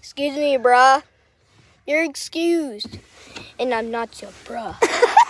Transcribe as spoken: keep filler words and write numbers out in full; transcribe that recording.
Excuse me, bruh. You're excused. And I'm not your bruh.